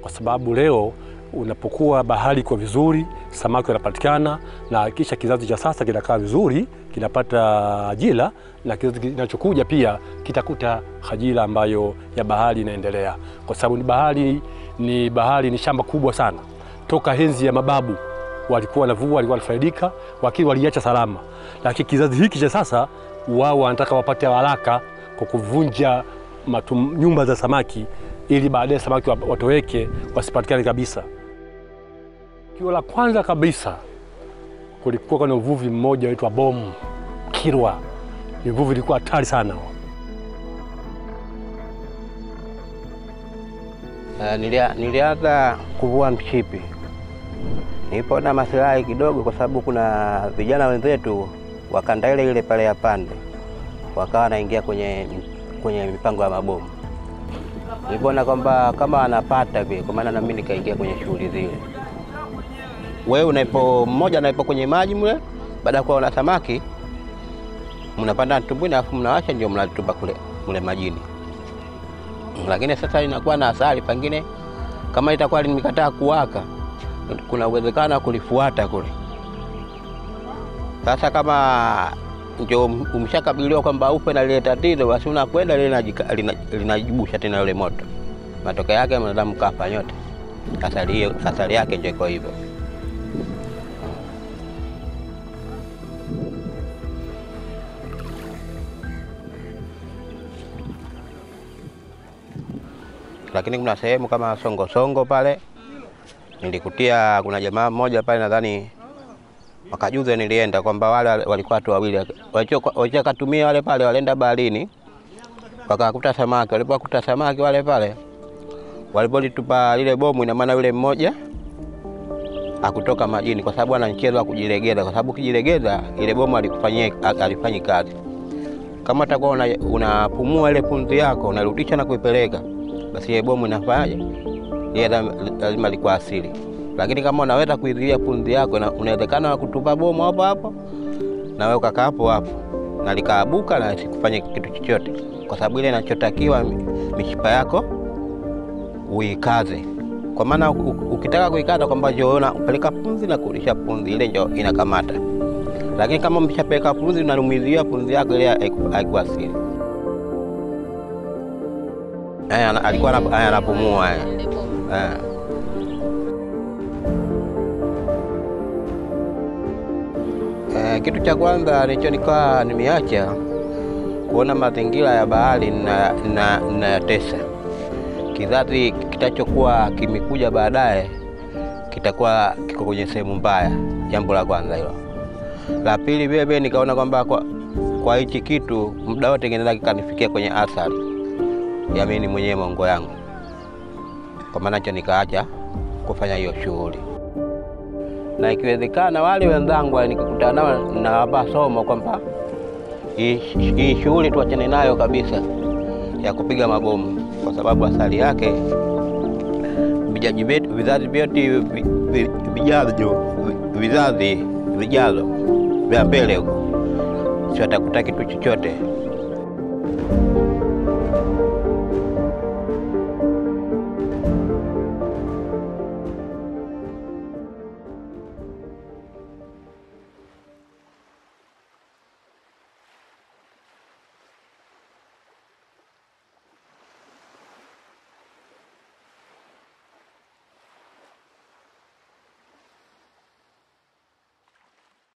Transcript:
kwa sababu leo unapokuwa bahari kwa vizuri, samaki wanapatikana, na kisha kizazi cha sasa kinakaa vizuri, kinapata ajira, na kizazi kinachokuja pia kitakuta ajira ambayo ya bahari inaendelea, kwa sababu ni bahari ni shamba kubwa sana. Toka enzi ya mababu walikuwa wanavua, walikuwa wanafaidika, wakati waliacha salama. Lakini kizazi hiki cha sasa wao wanataka wapate haraka kwa kuvunja nyumba za samaki, ili baadaye samaki watoweke, wasipatikane kabisa. Tukio la kwanza kabisa kulikuwa kuna uvuvi mmoja unaitwa bomu Kirwa. Uvuvi ulikuwa hatari sana. Nilianza kuvua mshipi. Nipo na maslahi kidogo kwa sababu kuna vijana wenzetu wakanda ile pale ya pande wakawa naingia kwenye mipango ya mabomu. Nilipoona kwamba kama anapata vile, kwa maana na mimi nikaingia kwenye shughuli zile. Wewe mmoja anaipo kwenye maji mle, baada ya kuona samaki mnapanda tumbuni afu mnawasha ndio mnatupa kule majini. Lakini sasa inakuwa na asali, pengine kama itakuwa nimekataa kuwaka, kuna uwezekano kulifuata kule. Sasa kama ndio umshakabiliwa kwamba upe na lile tatizo, basi unakwenda linajibusha tena yule moto. Matokeo yake mwanadamu kafa nyote. Asali yake ndio iko hivyo. Lakini kuna sehemu kama songo pale nilikutia, kuna jamaa mmoja pale nadhani wakajuze nilienda kwamba wale walikuwa watu wawili walichokatumia wale pale, walienda baharini wakakuta samaki. Walipokuta samaki wale pale, walipolitupa lile bomu, ina maana yule mmoja hakutoka majini kwa sababu ana mchezo wa kujilegeza, kwa sababu kijilegeza ile bomu alifanyi kazi. Kama utakuwa unapumua ile pumzi yako unarudisha na kuipeleka, basi ile bomu inafanyaje? Ile lazima liko asili. Lakini kama unaweza kuizuia pumzi yako, unawezekana kutupa bomu hapo na wewe ukakaa hapo na likaabuka na sikufanye kitu chochote, kwa sababu ile inachotakiwa mishipa yako uikaze. Kwa maana ukitaka kuikata kwamba njoo unapeleka pumzi na kurudisha pumzi, ile ndio inakamata. Lakini kama umeshapeleka pumzi unarumizia pumzi yako, ile haiko asili. Alikuwa anapumua. Kitu cha kwanza nilichokuwa nimeacha kuona mazingira ya bahari na tesa. Kizazi kitachokuwa kimekuja baadaye kitakuwa kiko kwenye sehemu mbaya. Jambo la kwanza hilo. La pili vile nikaona kwamba kwa hichi kitu muda wote kinaweza kikanifikia kwenye athari ya mimi mwenyewe mongo yangu. Kwa maana hicho nikaacha kufanya hiyo shughuli. Na ikiwezekana wale wenzangu nikikutana nao na hapa somo kwamba hii shughuli tuachane nayo kabisa ya kupiga mabomu, kwa sababu asali yake vizazi vyote vijazo vya mbele huko sio atakuta kitu chochote.